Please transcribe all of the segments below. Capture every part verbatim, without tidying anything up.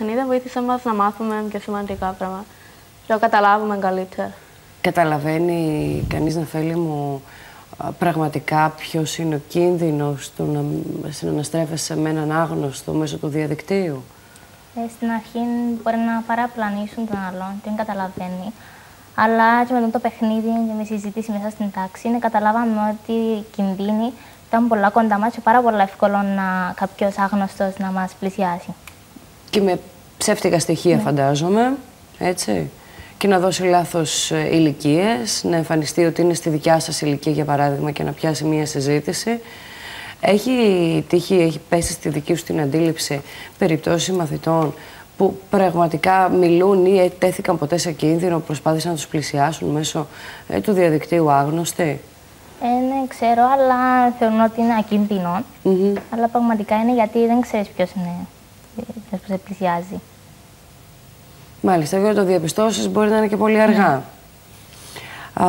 παιχνίδια βοήθησαν μας να μάθουμε πιο σημαντικά πράγματα. Να καταλάβουμε καλύτερα. Καταλαβαίνει κανείς, Νεφέλη μου, πραγματικά ποιος είναι ο κίνδυνος του να συναναστρέφεσαι με έναν άγνωστο μέσω του διαδικτύου? Ε, στην αρχή μπορεί να παραπλανήσουν τον άλλον, δεν καταλαβαίνει. Αλλά και με το παιχνίδι και με συζήτηση μέσα στην τάξη, ναι, καταλάβαμε ότι οι κινδύνοι ήταν πολλά κοντά μας και πάρα πολύ εύκολο να κάποιος άγνωστος να μας πλησιάσει. Και με ψεύτικα στοιχεία, ναι, φαντάζομαι, έτσι. Και να δώσει λάθος ηλικίες, να εμφανιστεί ότι είναι στη δικιά σας ηλικία, για παράδειγμα, και να πιάσει μία συζήτηση. Έχει τύχει, έχει πέσει στη δική σου την αντίληψη περιπτώσεις μαθητών που πραγματικά μιλούν ή ετέθηκαν ποτέ σε κίνδυνο, προσπάθησαν να τους πλησιάσουν μέσω ε, του διαδικτύου άγνωστοι? Ε, ναι, ξέρω, αλλά θεωρούν ότι είναι ακίνδυνο. Mm-hmm. Αλλά πραγματικά είναι γιατί δεν ξέρεις ποιος είναι, ποιος σε πλησιάζει. Μάλιστα, για να το διαπιστώσεις μπορεί να είναι και πολύ αργά. Mm. Α,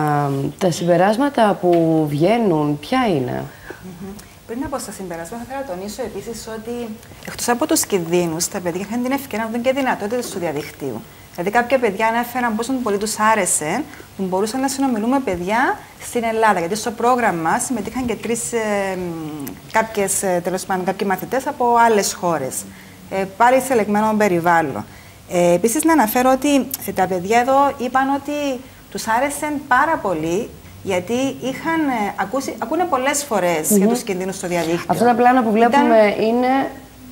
τα συμπεράσματα που βγαίνουν, ποια είναι? Mm-hmm. Πριν από στα συμπεράσματα, θέλω να τονίσω επίσης ότι εκτός από τους κινδύνους, τα παιδιά είχαν την ευκαιρία να δουν και δυνατότητες του διαδικτύου. Δηλαδή, κάποια παιδιά ανέφεραν πόσο πολύ τους άρεσε που μπορούσαν να συνομιλούν με παιδιά στην Ελλάδα. Γιατί στο πρόγραμμα συμμετείχαν και τρεις, ε, κάποιες, ε, τέλος πάντων, κάποιοι μαθητές από άλλες χώρες. Ε, πάλι σε λεγμένο περιβάλλον. Ε, επίσης, να αναφέρω ότι ε, τα παιδιά εδώ είπαν ότι τους άρεσε πάρα πολύ. Γιατί είχαν ε, ακούσει, ακούνε πολλές φορές mm-hmm. για τους κινδύνους στο διαδίκτυο. Αυτά τα πλάνα που βλέπουμε Ήταν... είναι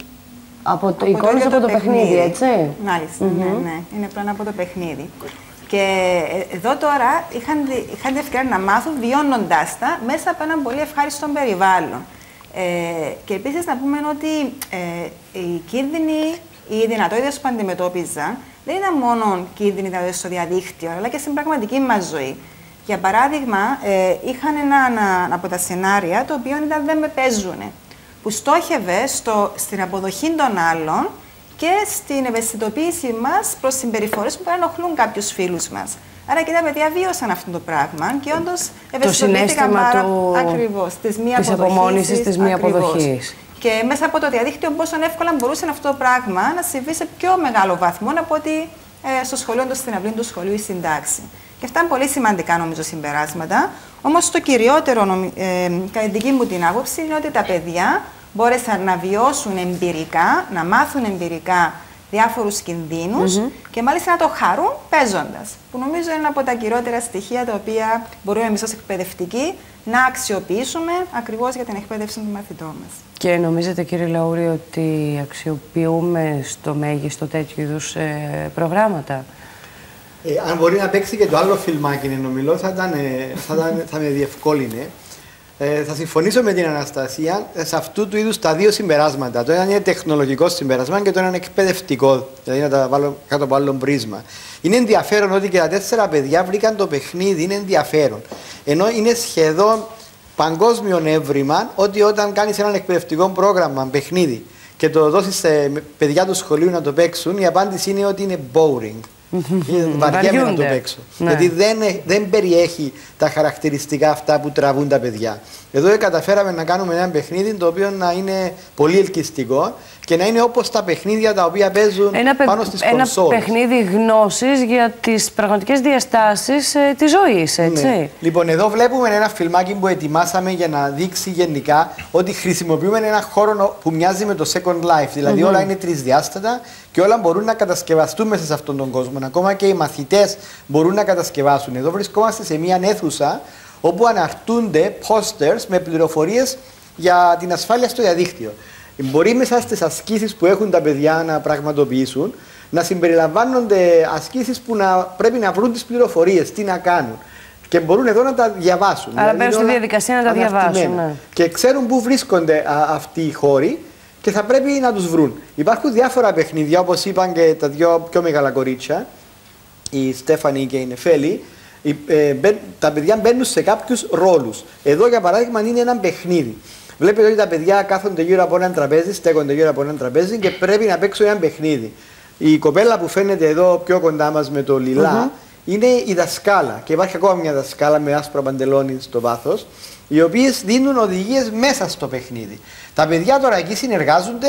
από το, εικόνες από το, το παιχνίδι, παιχνίδι, έτσι. Μάλιστα, mm-hmm. ναι, ναι. Είναι πλάνα από το παιχνίδι. Και ε, εδώ τώρα είχαν, είχαν την ευκαιρία να μάθουν βιώνοντάς τα μέσα από ένα πολύ ευχάριστο περιβάλλον. Ε, και επίσης να πούμε ότι ε, οι κίνδυνοι, οι δυνατότητες που αντιμετώπιζαν δεν ήταν μόνο κίνδυνοι δηλαδή στο διαδίκτυο, αλλά και στην πραγματική μας ζωή. Για παράδειγμα, ε, είχαν ένα, ένα από τα σενάρια το οποίο ήταν «Δεν με παίζουνε», που στόχευε στο, στην αποδοχή των άλλων και στην ευαισθητοποίηση μας προς συμπεριφορές που μπορεί να ενοχλούν κάποιους φίλους μας. Άρα και τα παιδιά βίωσαν αυτό το πράγμα και όντως ευαισθητοποιήθηκαν πάρα του... ακριβώς της μη αποδοχής. Της απομόνησης, της μη αποδοχής. Και μέσα από το διαδίκτυο πόσο εύκολα μπορούσε αυτό το πράγμα να συμβεί σε πιο μεγάλο βαθμό από ότι ε, στο σχολείο, στην αυλή του σχολείου ή στην τάξη. Και αυτά είναι πολύ σημαντικά, νομίζω, συμπεράσματα. Όμως το κυριότερο, ε, κατά τη δική μου την άποψη, είναι ότι τα παιδιά μπόρεσαν να βιώσουν εμπειρικά, να μάθουν εμπειρικά διάφορους κινδύνους mm-hmm. και μάλιστα να το χαρούν παίζοντας. Που νομίζω είναι από τα κυριότερα στοιχεία τα οποία μπορούμε εμείς ως εκπαιδευτικοί να αξιοποιήσουμε ακριβώς για την εκπαίδευση των μαθητών μας. Και νομίζετε, κύριε Λαούρη, ότι αξιοποιούμε στο μέγιστο τέτοιου είδους ε, προγράμματα? Ε, αν μπορεί να παίξει και το άλλο φιλμάκι, νομίζω, θα, ήταν, θα, ήταν, θα με διευκόλυνε. Ε, θα συμφωνήσω με την Αναστασία σε αυτού του είδους τα δύο συμπεράσματα. Το ένα είναι τεχνολογικό συμπέρασμα και το ένα είναι εκπαιδευτικό, δηλαδή να τα βάλω κάτω από άλλο πρίσμα. Είναι ενδιαφέρον ότι και τα τέσσερα παιδιά βρήκαν το παιχνίδι, είναι ενδιαφέρον. Ενώ είναι σχεδόν παγκόσμιο έβριμα ότι όταν κάνεις ένα εκπαιδευτικό πρόγραμμα, παιχνίδι, και το δώσεις σε παιδιά του σχολείου να το παίξουν, η απάντηση είναι ότι είναι boring. Βαριέμαι να το παίξω. Ναι. Γιατί δεν, δεν περιέχει τα χαρακτηριστικά αυτά που τραβούν τα παιδιά. Εδώ καταφέραμε να κάνουμε ένα παιχνίδι το οποίο να είναι πολύ ελκυστικό και να είναι όπως τα παιχνίδια τα οποία παίζουν ένα πάνω στις κονσόλες. Ένα παιχνίδι γνώσης για τις πραγματικές διαστάσεις ε, της ζωής, έτσι. Ναι. Λοιπόν, εδώ βλέπουμε ένα φιλμάκι που ετοιμάσαμε για να δείξει γενικά ότι χρησιμοποιούμε ένα χώρο που μοιάζει με το Second Life. Δηλαδή, mm-hmm. όλα είναι τρισδιάστατα και όλα μπορούν να κατασκευαστούν μέσα σε αυτόν τον κόσμο. Ακόμα και οι μαθητές μπορούν να κατασκευάσουν. Εδώ βρισκόμαστε σε μια αίθουσα όπου αναρτούνται posters με πληροφορίες για την ασφάλεια στο διαδίκτυο. Μπορεί μέσα στις ασκήσεις που έχουν τα παιδιά να πραγματοποιήσουν να συμπεριλαμβάνονται ασκήσεις που να πρέπει να βρουν τις πληροφορίες, τι να κάνουν. Και μπορούν εδώ να τα διαβάσουν. Άρα μπαίνουν στη διαδικασία να τα διαβάσουν. Ναι. Και ξέρουν πού βρίσκονται α, αυτοί οι χώροι και θα πρέπει να τους βρουν. Υπάρχουν διάφορα παιχνίδια, όπως είπαν και τα δύο πιο μεγάλα κορίτσια, η Στέφανη και η Νεφέλη. Ε, μπαι, τα παιδιά μπαίνουν σε κάποιους ρόλους. Εδώ, για παράδειγμα, είναι ένα παιχνίδι. Βλέπετε ότι τα παιδιά κάθονται γύρω από ένα τραπέζι, στέκονται γύρω από ένα τραπέζι και πρέπει να παίξουν ένα παιχνίδι. Η κοπέλα που φαίνεται εδώ πιο κοντά μας με το λιλά mm-hmm. είναι η δασκάλα. Και υπάρχει ακόμα μια δασκάλα με άσπρο παντελόνι στο βάθος, οι οποίες δίνουν οδηγίες μέσα στο παιχνίδι. Τα παιδιά τώρα εκεί συνεργάζονται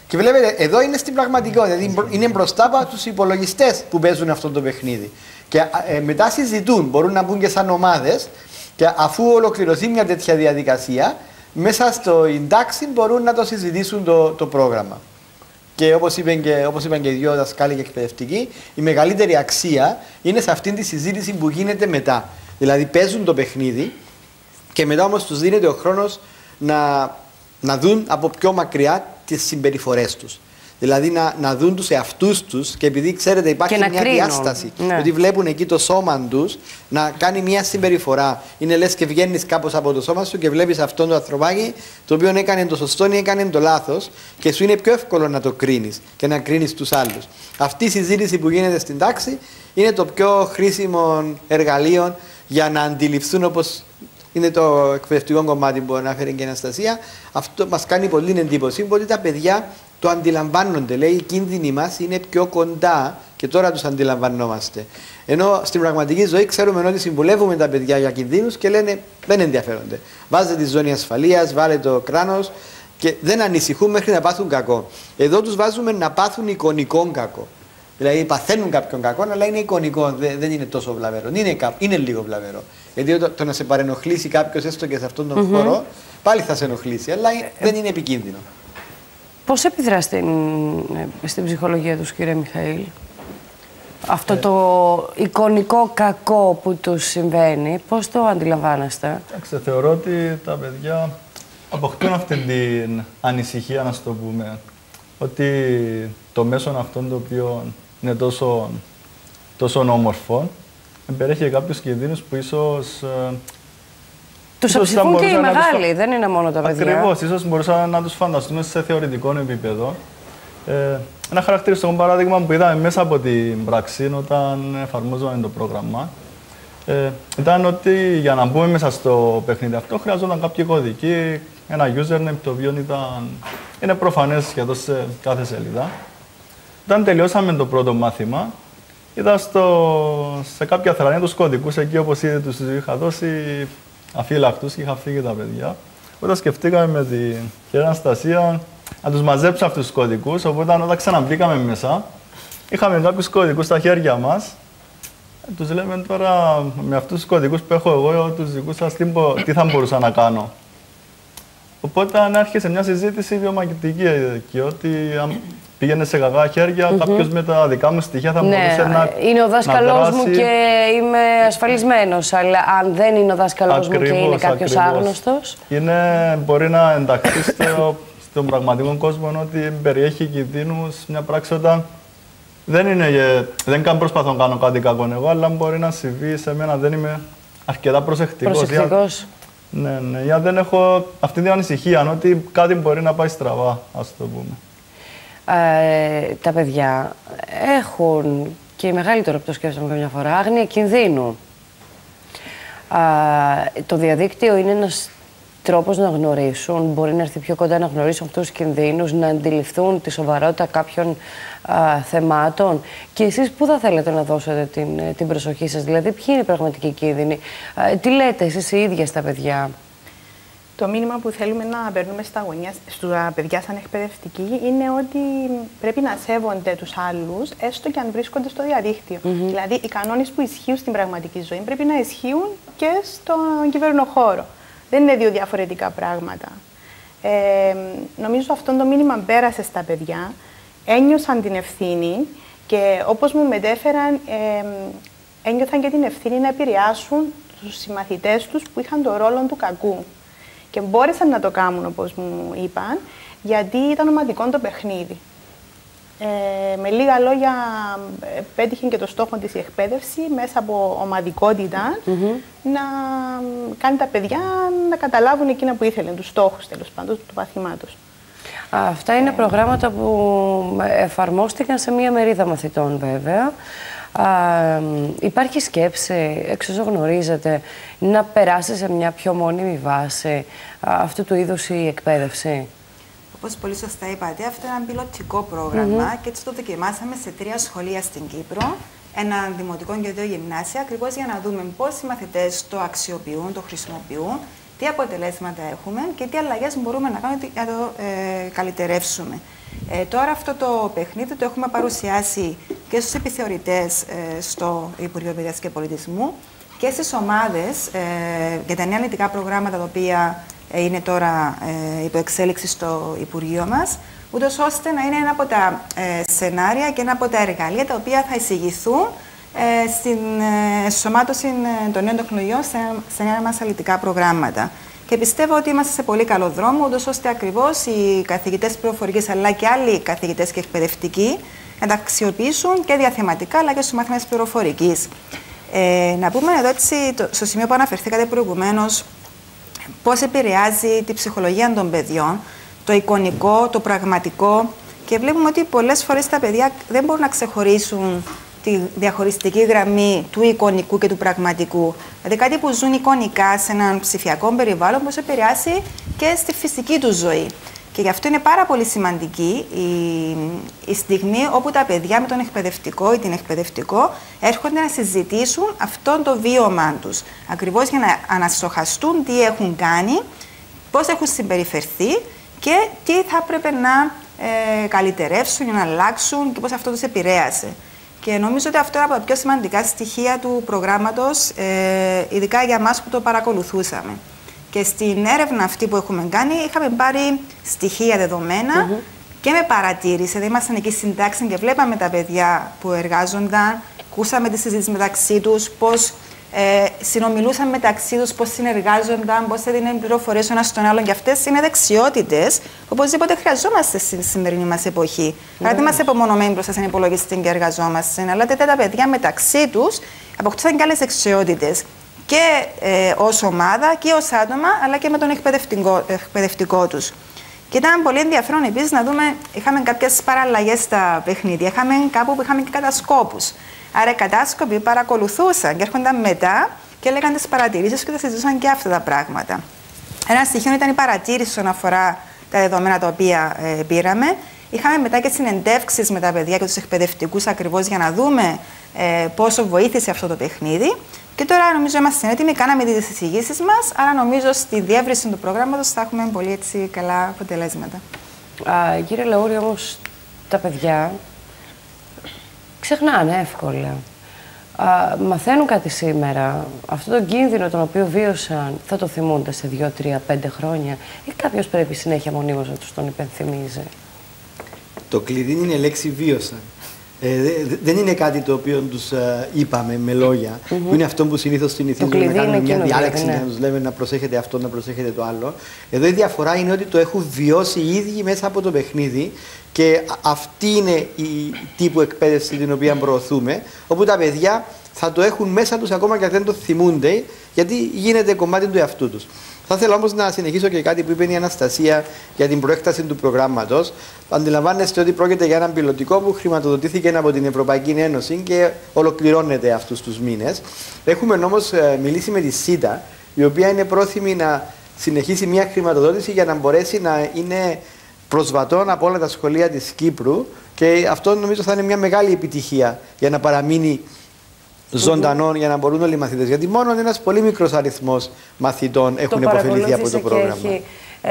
Και βλέπετε, εδώ είναι στην πραγματικότητα. Δηλαδή είναι μπροστά από τους υπολογιστές που παίζουν αυτό το παιχνίδι. Και ε, μετά συζητούν, μπορούν να μπουν και σαν ομάδες. Και αφού ολοκληρωθεί μια τέτοια διαδικασία, μέσα στο εντάξει μπορούν να το συζητήσουν το, το πρόγραμμα. Και όπως είπαν και, όπως είπαν και οι δυο δασκάλοι και εκπαιδευτικοί, η μεγαλύτερη αξία είναι σε αυτήν τη συζήτηση που γίνεται μετά. Δηλαδή παίζουν το παιχνίδι και μετά όμως τους δίνεται ο χρόνος να, να δουν από πιο μακριά τις συμπεριφορές τους. Δηλαδή να, να δουν τους εαυτούς τους και επειδή ξέρετε υπάρχει μια κρίνουν. διάσταση ναι. ότι βλέπουν εκεί το σώμα τους να κάνει μια συμπεριφορά. Είναι λες και βγαίνεις κάπως από το σώμα σου και βλέπεις αυτόν το ανθρωπάκι το οποίο έκανε το σωστό ή έκανε το λάθος και σου είναι πιο εύκολο να το κρίνεις και να κρίνεις τους άλλους. Αυτή η συζήτηση που γίνεται στην τάξη είναι το πιο χρήσιμο εργαλείο για να αντιληφθούν, όπως είναι το εκπαιδευτικό κομμάτι που αναφέρει και η Αναστασία. Αυτό μας κάνει πολύ εντύπωση ότι τα παιδιά το αντιλαμβάνονται. Λέει, οι κίνδυνοι μας είναι πιο κοντά και τώρα τους αντιλαμβανόμαστε. Ενώ στην πραγματική ζωή ξέρουμε ότι συμβουλεύουμε τα παιδιά για κινδύνους και λένε δεν ενδιαφέρονται. Βάζετε τη ζώνη ασφαλείας, βάλε το κράνος και δεν ανησυχούν μέχρι να πάθουν κακό. Εδώ τους βάζουμε να πάθουν εικονικό κακό. Δηλαδή παθαίνουν κάποιον κακό, αλλά είναι εικονικό, δεν είναι τόσο βλαβερό. Είναι, είναι λίγο βλαβερό. Γιατί το, το να σε παρενοχλήσει κάποιος έστω και σε αυτόν τον mm-hmm. χώρο, πάλι θα σε ενοχλήσει, αλλά δεν είναι επικίνδυνο. Πώς επιδρά στην, στην ψυχολογία τους, κύριε Μιχαήλ, αυτό ε. το εικονικό κακό που τους συμβαίνει, πώς το αντιλαμβάνεστε? Άξε, θεωρώ ότι τα παιδιά αποκτούν αυτή την ανησυχία, να το πούμε, ότι το μέσον αυτόν το οποίο είναι τόσο, τόσο όμορφο περιέχει κάποιους κινδύνους που ίσως... Τους αψηφούν και οι μεγάλοι, τους... δεν είναι μόνο τα παιδιά. Ακριβώς, ίσως μπορούσαμε να τους φανταστούμε σε θεωρητικό επίπεδο. Ε, ένα χαρακτηριστικό παράδειγμα που είδαμε μέσα από την πράξη όταν εφαρμόζαμε το πρόγραμμα ε, ήταν ότι για να μπούμε μέσα στο παιχνίδι αυτό χρειαζόταν κάποιοι κωδικοί, ένα username το οποίο ήταν, είναι προφανές σχεδόν σε κάθε σελίδα. Όταν τελειώσαμε το πρώτο μάθημα, είδα στο, σε κάποια θρανία τους κωδικούς εκεί, όπως ήδη τους είχα δώσει αφύλακτους και είχα φύγει τα παιδιά. Όταν σκεφτήκαμε με την κυρία Αναστασία να τους μαζέψουμε αυτούς τους κωδικούς, οπότε όταν ξαναμπήκαμε μέσα, είχαμε κάποιους κωδικούς στα χέρια μας. Τους λέμε τώρα με αυτούς τους κωδικούς που έχω εγώ, τους δικούς σας, τι, τι θα μπορούσα να κάνω. Οπότε αν άρχισε μια συζήτηση βιομαγνητική εκεί, ότι αν πήγαινε σε κακά χέρια, mm-hmm. κάποιος με τα δικά μου στοιχεία θα ναι, μπορούσε να είναι ο δάσκαλός μου και είμαι ασφαλισμένος, αλλά αν δεν είναι ο δάσκαλός ακριβώς, μου και είναι κάποιος ακριβώς. άγνωστος. Είναι, μπορεί να ενταχθεί στο, στον πραγματικό κόσμο ότι περιέχει κινδύνους μια πράξη όταν δεν είναι, δεν καν προσπαθώ να κάνω κάτι κακό εγώ, αλλά μπορεί να συμβεί σε μένα, δεν είμαι αρκετά προσεκτικός. Προσεκτικός. Ναι, ναι, για δεν έχω αυτή την ανησυχία, ότι κάτι μπορεί να πάει στραβά, ας το πούμε. Ε, τα παιδιά έχουν, και οι μεγαλύτεροι τώρα που το σκέφτομαι καμιά φορά, άγνοια κινδύνου. Ε, το διαδίκτυο είναι ένας τρόπος να γνωρίσουν, μπορεί να έρθει πιο κοντά να γνωρίσουν αυτούς τους κινδύνους, να αντιληφθούν τη σοβαρότητα κάποιων α, θεμάτων. Και εσείς πού θα θέλετε να δώσετε την, την προσοχή σας, δηλαδή ποιοι είναι οι πραγματικοί κίνδυνοι, ε, τι λέτε εσείς οι ίδιοι στα παιδιά? Το μήνυμα που θέλουμε να παίρνουμε στα γωνιά, στα παιδιά σαν εκπαιδευτικοί, είναι ότι πρέπει να σέβονται τους άλλους, έστω και αν βρίσκονται στο διαδίκτυο. Mm-hmm. Δηλαδή, οι κανόνες που ισχύουν στην πραγματική ζωή πρέπει να ισχύουν και στον κυβερνοχώρο. Δεν είναι δύο διαφορετικά πράγματα. Ε, νομίζω αυτό το μήνυμα πέρασε στα παιδιά, ένιωσαν την ευθύνη και όπως μου μετέφεραν, ε, ένιωθαν και την ευθύνη να επηρεάσουν τους συμμαθητές τους που είχαν το ρόλο του κακού. Και μπόρεσαν να το κάνουν, όπως μου είπαν, γιατί ήταν ομαδικό το παιχνίδι. Ε, με λίγα λόγια, πέτυχε και το στόχο της η εκπαίδευση μέσα από ομαδικότητα mm-hmm. να κάνει τα παιδιά να καταλάβουν εκείνα που ήθελαν, τους στόχους τέλος πάντων του παθημάτος. Αυτά είναι ε, προγράμματα που εφαρμόστηκαν σε μία μερίδα μαθητών βέβαια. Α, υπάρχει σκέψη, εξ όσων γνωρίζετε, να περάσει σε μια πιο μόνιμη βάση α, αυτού του είδους η εκπαίδευση? Όπως πολύ σωστά είπατε, αυτό είναι ένα πιλωτικό πρόγραμμα mm-hmm. και έτσι το δοκιμάσαμε σε τρία σχολεία στην Κύπρο, ένα δημοτικό και δύο γυμνάσια, ακριβώς για να δούμε πώς οι μαθητές το αξιοποιούν, το χρησιμοποιούν, τι αποτελέσματα έχουμε και τι αλλαγές μπορούμε να κάνουμε για να το ε, καλυτερεύσουμε. Ε, τώρα αυτό το παιχνίδι το έχουμε παρουσιάσει και στους επιθεωρητές ε, στο Υπουργείο Παιδείας και Πολιτισμού και στις ομάδες ε, για τα νέα νητικά προγράμματα τα οποία ε, είναι τώρα ε, υπό εξέλιξη στο Υπουργείο μας, ούτως ώστε να είναι ένα από τα ε, σενάρια και ένα από τα εργαλεία τα οποία θα εισηγηθούν ε, στην ε, σωμάτωση ε, των νέων τεχνολογιών σε, σε νέα μας αλητικά προγράμματα. Και πιστεύω ότι είμαστε σε πολύ καλό δρόμο, ούτως ώστε ακριβώς οι καθηγητές πληροφορικής αλλά και άλλοι καθηγητές και εκπαιδευτικοί να τα αξιοποιήσουν και διαθεματικά αλλά και στους μαθητές πληροφορικής. Ε, να πούμε εδώ έτσι, το, στο σημείο που αναφερθήκατε προηγουμένως, πώς επηρεάζει τη ψυχολογία των παιδιών, το εικονικό, το πραγματικό, και βλέπουμε ότι πολλές φορές τα παιδιά δεν μπορούν να ξεχωρίσουν τη διαχωριστική γραμμή του εικονικού και του πραγματικού. Δηλαδή κάτι που ζουν εικονικά σε έναν ψηφιακό περιβάλλον μπορεί να επηρεάσει και στη φυσική του ζωή. Και γι' αυτό είναι πάρα πολύ σημαντική η, η στιγμή όπου τα παιδιά με τον εκπαιδευτικό ή την εκπαιδευτικό έρχονται να συζητήσουν αυτό το βίωμά τους. Ακριβώς για να αναστοχαστούν τι έχουν κάνει, πώς έχουν συμπεριφερθεί και τι θα έπρεπε να ε, καλυτερεύσουν ή να αλλάξουν και πώς αυτό τους επηρέασε. Και νομίζω ότι αυτό είναι από τα πιο σημαντικά στοιχεία του προγράμματος, ε, ειδικά για εμάς που το παρακολουθούσαμε. Και στην έρευνα αυτή που έχουμε κάνει, είχαμε πάρει στοιχεία δεδομένα mm-hmm. και με παρατήρηση. Δηλαδή, ήμασταν εκεί στην τάξη και βλέπαμε τα παιδιά που εργάζονταν, ακούσαμε τις συζήτησεις μεταξύ τους, πώς ε, συνομιλούσαν μεταξύ τους, πώς συνεργάζονταν, πώς έδιναν πληροφορίες ο ένας στον άλλον. Και αυτές είναι δεξιότητες που οπωσδήποτε χρειαζόμαστε στη σημερινή μας εποχή. Mm-hmm. Άρα δεν είμαστε απομονωμένοι μπροστά σε έναν υπολογιστή και εργαζόμαστε, αλλά τέτοια τα παιδιά μεταξύ τους αποκτήσαν και άλλες δεξιότητες. Και ε, ως ομάδα και ως άτομα, αλλά και με τον εκπαιδευτικό, εκπαιδευτικό τους. Και ήταν πολύ ενδιαφέρον επίσης να δούμε, είχαμε κάποιες παραλλαγές στα παιχνίδια, είχαμε κάπου που είχαμε και κατασκόπους. Άρα οι κατάσκοποι παρακολουθούσαν και έρχονταν μετά και έλεγαν τις παρατηρήσεις και τα συζητούσαν και αυτά τα πράγματα. Ένα στοιχείο ήταν η παρατήρηση όσον αφορά τα δεδομένα τα οποία ε, πήραμε. Είχαμε μετά και συνεντεύξεις με τα παιδιά και τους εκπαιδευτικούς ακριβώς για να δούμε ε, πόσο βοήθησε αυτό το παιχνίδι. Και τώρα νομίζω είμαστε έτοιμοι, κάναμε τις εισηγήσεις μας, άρα νομίζω στη διεύρυνση του προγράμματος θα έχουμε πολύ έτσι καλά αποτελέσματα. Α, κύριε Λαούρη, όμως τα παιδιά ξεχνάνε εύκολα. Α, μαθαίνουν κάτι σήμερα, αυτόν τον κίνδυνο τον οποίο βίωσαν θα το θυμούνται σε δύο, τρία, πέντε χρόνια ή κάποιος πρέπει συνέχεια μονίμως να τους τον υπενθυμίζει? Το κλειδί είναι η λέξη βίωσαν. Ε, δεν είναι κάτι το οποίο τους ε, είπαμε με λόγια, mm-hmm. που είναι αυτό που συνήθως συνηθίζουμε να κάνουμε μια διάλεξη ναι. και να τους λέμε να προσέχετε αυτό, να προσέχετε το άλλο. Εδώ η διαφορά είναι ότι το έχουν βιώσει οι ίδιοι μέσα από το παιχνίδι και αυτή είναι η τύπου εκπαίδευση την οποία προωθούμε, όπου τα παιδιά θα το έχουν μέσα τους ακόμα και αν δεν το θυμούνται, γιατί γίνεται κομμάτι του εαυτού τους. Θα ήθελα όμως να συνεχίσω και κάτι που είπε η Αναστασία για την προέκταση του προγράμματος. Αντιλαμβάνεστε ότι πρόκειται για ένα πιλωτικό που χρηματοδοτήθηκε από την Ευρωπαϊκή Ένωση και ολοκληρώνεται αυτούς τους μήνες. Έχουμε όμως μιλήσει με τη ΣΥΤΑ, η οποία είναι πρόθυμη να συνεχίσει μια χρηματοδότηση για να μπορέσει να είναι προσβατών από όλα τα σχολεία της Κύπρου και αυτό νομίζω θα είναι μια μεγάλη επιτυχία για να παραμείνει ζωντανών για να μπορούν όλοι οι μαθητές. Γιατί μόνο ένας πολύ μικρός αριθμός μαθητών έχουν υποφεληθεί από το πρόγραμμα. Έχει, ε,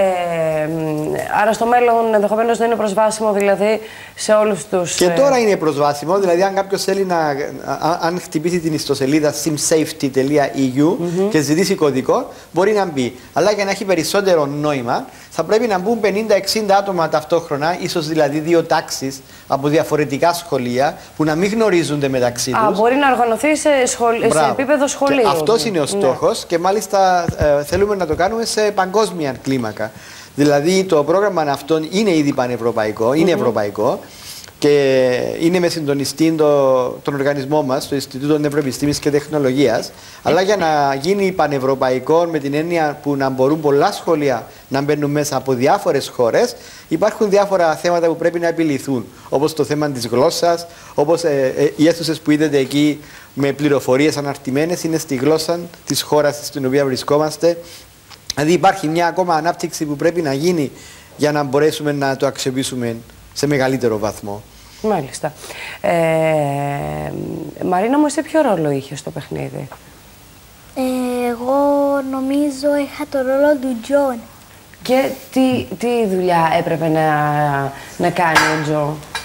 άρα στο μέλλον ενδεχομένως δεν είναι προσβάσιμο δηλαδή σε όλους τους... Και τώρα είναι προσβάσιμο, δηλαδή αν κάποιος θέλει να... αν χτυπήσει την ιστοσελίδα simsafety τελεία e u mm-hmm. και ζητήσει κωδικό, μπορεί να μπει. Αλλά για να έχει περισσότερο νόημα, θα πρέπει να μπουν πενήντα εξήντα άτομα ταυτόχρονα, ίσως δηλαδή δύο τάξεις από διαφορετικά σχολεία που να μην γνωρίζονται μεταξύ τους. Α, μπορεί να οργανωθεί σε, σχολ... σε επίπεδο σχολείου. Αυτός είναι ο στόχος ναι. και μάλιστα ε, θέλουμε να το κάνουμε σε παγκόσμια κλίμακα. Δηλαδή το πρόγραμμα αυτό είναι ήδη πανευρωπαϊκό, είναι mm-hmm. ευρωπαϊκό και είναι με συντονιστή το, τον οργανισμό μας, το Ινστιτούτο Νευροεπιστήμης και Τεχνολογίας, αλλά για να γίνει πανευρωπαϊκό με την έννοια που να μπορούν πολλά σχολεία να μπαίνουν μέσα από διάφορες χώρες, υπάρχουν διάφορα θέματα που πρέπει να επιληθούν, όπως το θέμα της γλώσσας, όπως ε, ε, οι αίθουσες που είδατε εκεί με πληροφορίες αναρτημένες είναι στη γλώσσα της χώρας στην οποία βρισκόμαστε. Δηλαδή υπάρχει μια ακόμα ανάπτυξη που πρέπει να γίνει για να μπορέσουμε να το αξιοποιήσουμε σε μεγαλύτερο βαθμό. Μάλιστα. Ε, Μαρίνα μου, εσύ ποιο ρόλο είχε στο παιχνίδι? Ε, εγώ νομίζω είχα το ρόλο του Τζον. Και τι, τι δουλειά έπρεπε να, να κάνει ο Τζο?